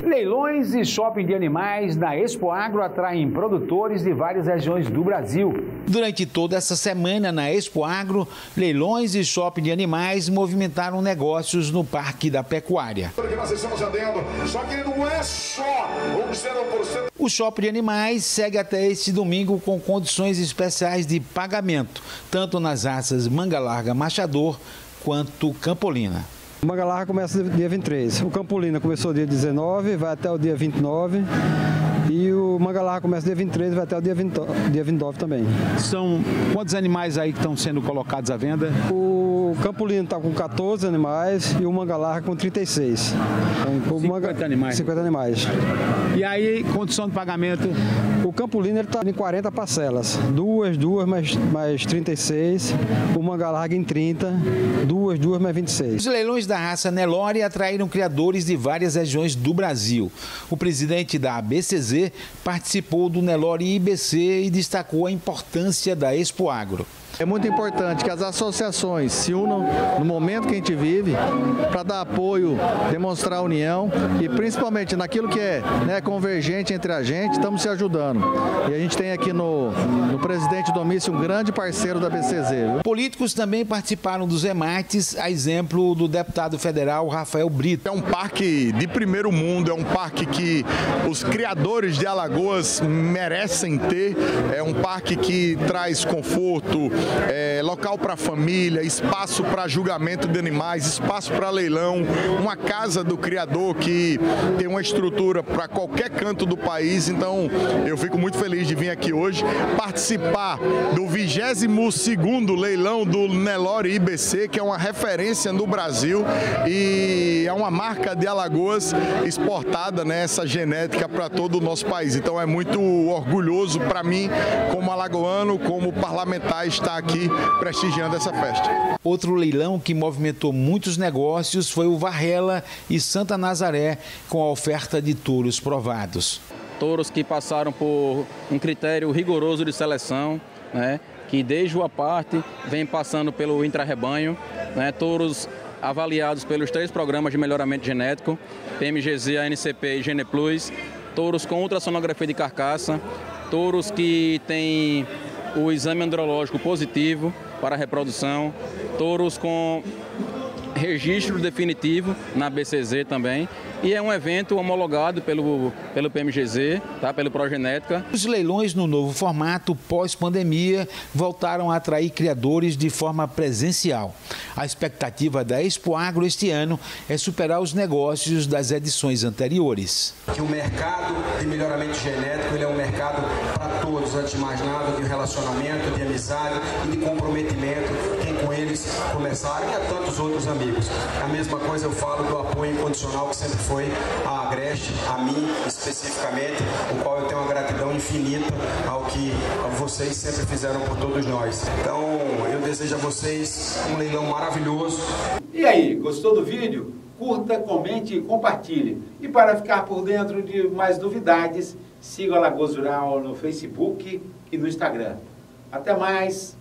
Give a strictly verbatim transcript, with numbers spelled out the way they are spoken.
Leilões e shopping de animais na Expo Agro atraem produtores de várias regiões do Brasil. Durante toda essa semana na Expo Agro, leilões e shopping de animais movimentaram negócios no Parque da Pecuária. Só que não é só o shopping de animais segue até este domingo com condições especiais de pagamento, tanto nas raças Manga Larga Machador quanto Campolina. O Manga Larga começa dia vinte e três, o Campolina começou dia dezenove, vai até o dia vinte e nove e o Manga Larga começa dia vinte e três e vai até o dia vinte, dia vinte e nove também. São quantos animais aí que estão sendo colocados à venda? O Campolina está com quatorze animais e o Manga Larga com trinta e seis. Então, cinquenta Manga... animais. cinquenta animais. E aí, condição de pagamento? O Campolina está em quarenta parcelas, duas, duas mais, mais trinta e seis, o Manga Larga em trinta, duas, duas mais vinte e seis. Os leilões da raça Nelore atraíram criadores de várias regiões do Brasil. O presidente da A B C Z participou do Nelore I B C e destacou a importância da Expo Agro. É muito importante que as associações se unam no momento que a gente vive para dar apoio, demonstrar união e principalmente naquilo que é né, convergente entre a gente, estamos se ajudando. E a gente tem aqui no, no presidente Domício um grande parceiro da A B C Z. Viu? Políticos também participaram dos remates, a exemplo do deputado federal Rafael Brito. É um parque de primeiro mundo, é um parque que os criadores de Alagoas merecem ter, é um parque que traz conforto, É, local para família, espaço para julgamento de animais, espaço para leilão, uma casa do criador que tem uma estrutura para qualquer canto do país. Então eu fico muito feliz de vir aqui hoje participar do vigésimo segundo leilão do Nelore I B C, que é uma referência no Brasil e é uma marca de Alagoas exportada nessa genética para todo o nosso país. Então é muito orgulhoso para mim, como alagoano, como parlamentar, estar aqui prestigiando essa festa. Outro leilão que movimentou muitos negócios foi o Varrela e Santa Nazaré, com a oferta de touros provados. Touros que passaram por um critério rigoroso de seleção, né, que desde o aparte vem passando pelo intra-rebanho, né, touros avaliados pelos três programas de melhoramento genético, P M G Z, A N C P e Geneplus, touros com ultrassonografia de carcaça, touros que têm o exame andrológico positivo para a reprodução, touros com registro definitivo na B C Z também, e é um evento homologado pelo, pelo P M G Z, tá, pelo Progenética. Os leilões no novo formato pós-pandemia voltaram a atrair criadores de forma presencial. A expectativa da Expo Agro este ano é superar os negócios das edições anteriores. Que o mercado de melhoramento genético ele é um mercado para todos, antes de mais nada, de relacionamento, de amizade e de comprometimento, quem com eles começarem e a tantos outros amigos. A mesma coisa eu falo do apoio incondicional que sempre foi a Agreste, a mim especificamente, o qual eu tenho uma gratidão infinita ao que vocês sempre fizeram por todos nós. Então eu desejo a vocês um leilão maravilhoso. E aí, gostou do vídeo? Curta, comente e compartilhe. E para ficar por dentro de mais novidades, siga o Alagoas Rural no Facebook e no Instagram. Até mais!